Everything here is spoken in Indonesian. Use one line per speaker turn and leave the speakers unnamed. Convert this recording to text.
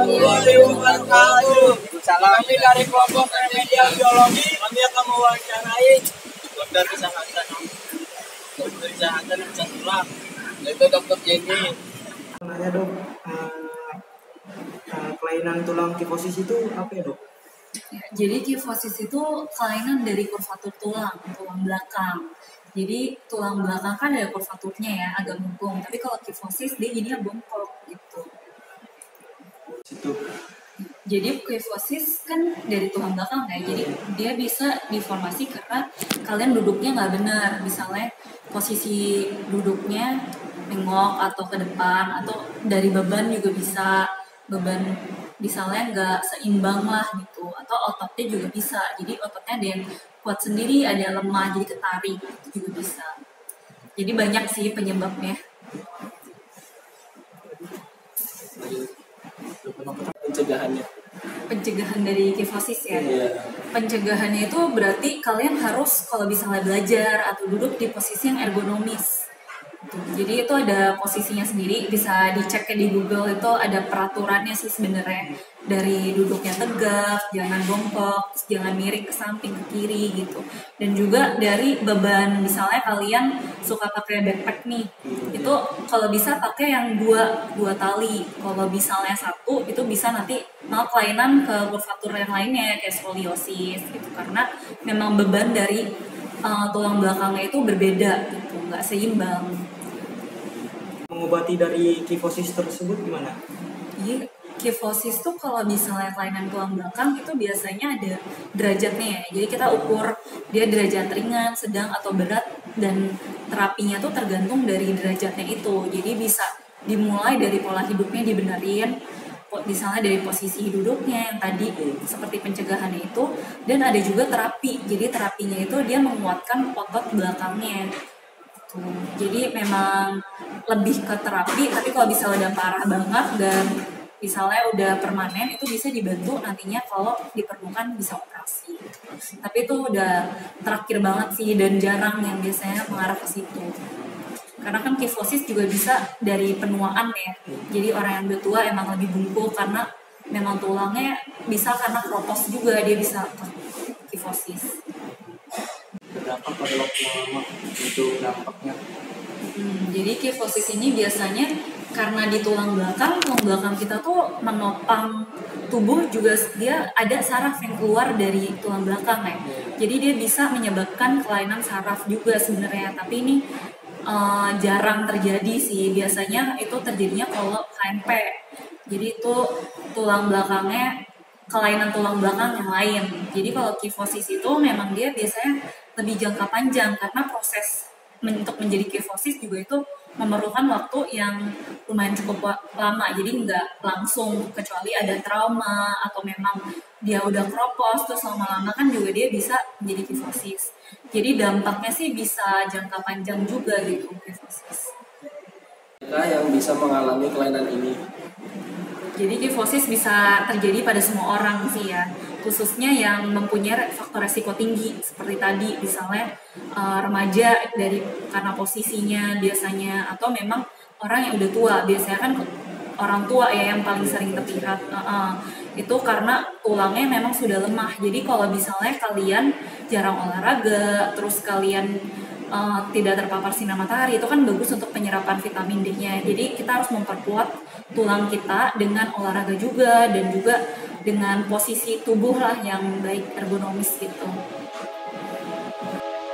warahmatullahi wabarakatuh. Kami dari kelompok remedial biologi, kami akan mewawancarai dokter kesehatan dan tulang, yaitu Dokter Jenny.
Nanya dok, kelainan tulang kifosis itu apa ya dok?
Ya, jadi kifosis itu kelainan dari kurvatur tulang belakang. Jadi tulang belakang kan ada kurvaturnya ya, agak mengkung. Tapi kalau kifosis dia jadinya bongkok gitu.
Situ.
Jadi kifosis kan dari tulang belakang ya, jadi dia bisa diformasi karena kalian duduknya nggak benar. Misalnya posisi duduknya nengok atau ke depan, atau dari beban juga bisa, beban misalnya nggak seimbang lah gitu, atau ototnya juga bisa, jadi ototnya ada yang kuat sendiri, ada yang lemah jadi ketarik, itu juga bisa. Jadi banyak sih penyebabnya. Pencegahan dari kifosis ya. Pencegahannya itu berarti kalian harus kalau misalnya belajar atau duduk di posisi yang ergonomis. Jadi itu ada posisinya sendiri, bisa dicek di Google, itu ada peraturannya sih sebenarnya. Dari duduknya tegak, jangan bongkok, jangan miring ke samping ke kiri gitu. Dan juga dari beban, misalnya kalian suka pakai backpack nih, itu kalau bisa pakai yang dua tali. Kalau misalnya satu, itu bisa nanti malah kelainan ke kurvatur yang lainnya kayak skoliosis gitu, karena memang beban dari tulang belakangnya itu berbeda gitu, nggak seimbang.
Mengobati dari kifosis tersebut gimana?
Iya, kifosis tuh kalau misalnya kelainan tulang belakang itu biasanya ada derajatnya ya. Jadi kita ukur dia derajat ringan, sedang atau berat, dan terapinya tuh tergantung dari derajatnya itu. Jadi bisa dimulai dari pola hidupnya dibenerin, misalnya dari posisi duduknya yang tadi seperti pencegahannya itu, dan ada juga terapi. Jadi terapinya itu dia menguatkan otot belakangnya. Jadi memang lebih ke terapi, tapi kalau bisa udah parah banget dan misalnya udah permanen, itu bisa dibantu nantinya kalau diperlukan bisa operasi. Tapi itu udah terakhir banget sih, dan jarang yang biasanya mengarah ke situ. Karena kan kifosis juga bisa dari penuaan ya. Jadi orang yang udah tua emang lebih bungkuk karena memang tulangnya bisa, karena kropos juga dia bisa kifosis.
Berapa pada waktu lama itu dampaknya?
Jadi kifosis ini biasanya karena di tulang belakang kita tuh menopang tubuh, juga dia ada saraf yang keluar dari tulang belakang ya. Jadi dia bisa menyebabkan kelainan saraf juga sebenarnya, tapi ini jarang terjadi sih. Biasanya itu terjadinya kalau KNP. Jadi itu tulang belakangnya, kelainan tulang belakang yang lain. Jadi kalau kifosis itu memang dia biasanya lebih jangka panjang, karena proses untuk menjadi kifosis juga itu memerlukan waktu yang lumayan cukup lama. Jadi nggak langsung, kecuali ada trauma atau memang dia udah kropos terus lama-lama kan juga dia bisa menjadi kifosis. Jadi dampaknya sih bisa jangka panjang juga gitu kifosis.
Mereka yang bisa mengalami kelainan ini.
Jadi kifosis bisa terjadi pada semua orang sih ya, khususnya yang mempunyai faktor resiko tinggi seperti tadi, misalnya remaja karena posisinya biasanya, atau memang orang yang udah tua. Biasanya kan orang tua ya yang paling sering terlihat, itu karena tulangnya memang sudah lemah. Jadi kalau misalnya kalian jarang olahraga, terus kalian tidak terpapar sinar matahari, itu kan bagus untuk penyerapan vitamin D-nya. Jadi kita harus memperkuat tulang kita dengan olahraga juga, dan juga dengan posisi tubuh lah yang baik, ergonomis gitu.